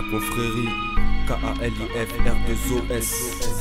confrérie, KALIF R2OS.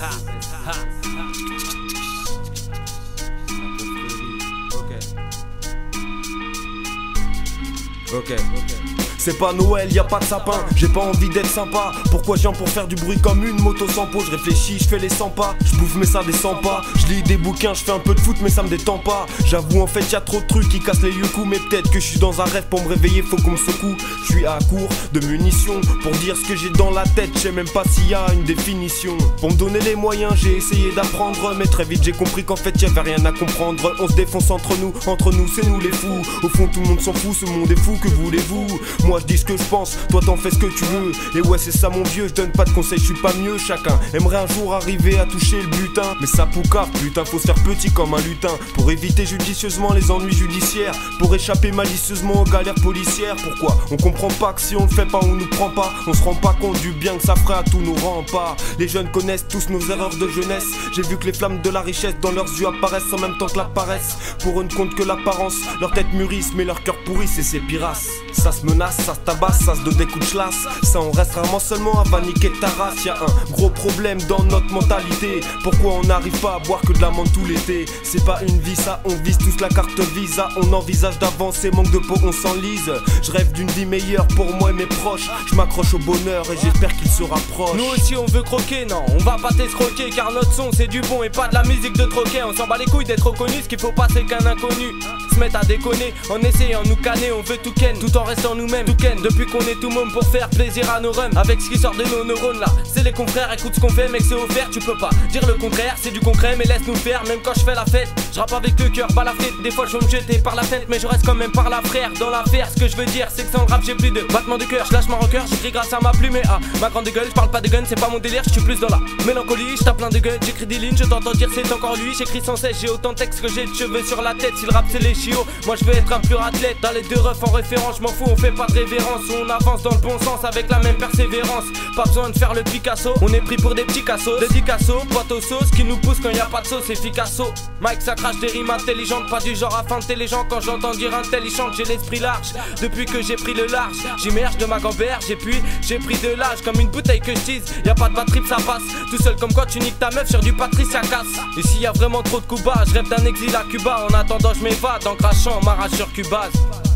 Ok. C'est pas Noël, y a pas de sapin, j'ai pas envie d'être sympa. Pourquoi j'ai pour faire du bruit comme une moto sans pot? Je réfléchis, je fais les 100 pas, je bouffe mais ça descend pas. Je lis des bouquins, je fais un peu de foot mais ça me détend pas. J'avoue en fait y a trop de trucs qui cassent les yeux coups. Mais peut-être que je suis dans un rêve, pour me réveiller faut qu'on me secoue. Je suis à court de munitions pour dire ce que j'ai dans la tête. Je sais même pas s'il y a une définition. Pour me donner les moyens j'ai essayé d'apprendre, mais très vite j'ai compris qu'en fait y'avait rien à comprendre. On se défonce entre nous c'est nous les fous. Au fond tout le monde s'en fout, ce monde est fou, que voulez-vous? Moi je dis ce que je pense, toi t'en fais ce que tu veux. Et ouais c'est ça mon vieux, je donne pas de conseils, je suis pas mieux. Chacun aimerait un jour arriver à toucher le butin, mais ça poucave, putain faut se faire petit comme un lutin. Pour éviter judicieusement les ennuis judiciaires, pour échapper malicieusement aux galères policières. Pourquoi on comprend pas que si on le fait pas on nous prend pas? On se rend pas compte du bien que ça ferait à tous nos remparts. Les jeunes connaissent tous nos erreurs de jeunesse. J'ai vu que les flammes de la richesse dans leurs yeux apparaissent en même temps que la paresse. Pour eux ne compte que l'apparence, leurs têtes mûrissent mais leur cœur pourrissent et c'est pirasse. Ça se menace, ça se tabasse, ça se donne des coups de chlasse. Ça on reste rarement seulement à paniquer ta race. Y'a un gros problème dans notre mentalité. Pourquoi on n'arrive pas à boire que de la menthe tout l'été? C'est pas une vie ça, on vise tous la carte Visa. On envisage d'avancer, manque de peau on s'enlise. Je rêve d'une vie meilleure pour moi et mes proches. Je m'accroche au bonheur et j'espère qu'il se rapproche. Nous aussi on veut croquer, non on va pas t'escroquer. Car notre son c'est du bon et pas de la musique de troquet. On s'en bat les couilles d'être reconnu, ce qu'il faut pas c'est qu'un inconnu se mette à déconner en essayant de nous canner. On veut tout ken, tout en restant nous-mêmes tout ken. Depuis qu'on est tout môme pour faire plaisir à nos rums. Avec ce qui sort de nos neurones là, c'est les confrères, écoute ce qu'on fait mec c'est offert. Tu peux pas dire le contraire, c'est du concret mais laisse-nous le faire. Même quand je fais la fête, je rappe avec le cœur, balafré. Des fois je veux me jeter par la fenêtre mais je reste quand même par la frère. Dans l'affaire ce que je veux dire c'est que sans le rap j'ai plus de battement de cœur. Je lâche ma rancœur, j'écris grâce à ma plume et à ma grande gueule. Je parle pas de gun, c'est pas mon délire, je suis plus dans la mélancolie. Je tape plein de gueules, j'écris des lignes, je t'entends dire c'est encore lui. J'écris sans cesse, j'ai autant de textes que j'ai de cheveux sur la tête. Si le rap c'est les chiots, moi je veux être un pur athlète. Dans les deux refs en référence, je m'en faux, on fait pas de révérence. On avance dans le bon sens avec la même persévérance. Pas besoin de faire le Picasso, on est pris pour des petits cassos. Des Picasso, pote aux sauces qui nous pousse quand y a pas de sauce efficace. Mike ça crache des rimes intelligentes, pas du genre à feinter les gens. Quand j'entends dire intelligent, j'ai l'esprit large. Depuis que j'ai pris le large, j'immerge de ma gamberge. Et puis j'ai pris de l'âge comme une bouteille que je tease. Y a pas de batterie ça passe, tout seul comme quand tu niques ta meuf sur du Patricia Cass. Et s'il y a vraiment trop de coups bas, je rêve d'un exil à Cuba. En attendant je m'évade en crachant ma rage sur Cubase.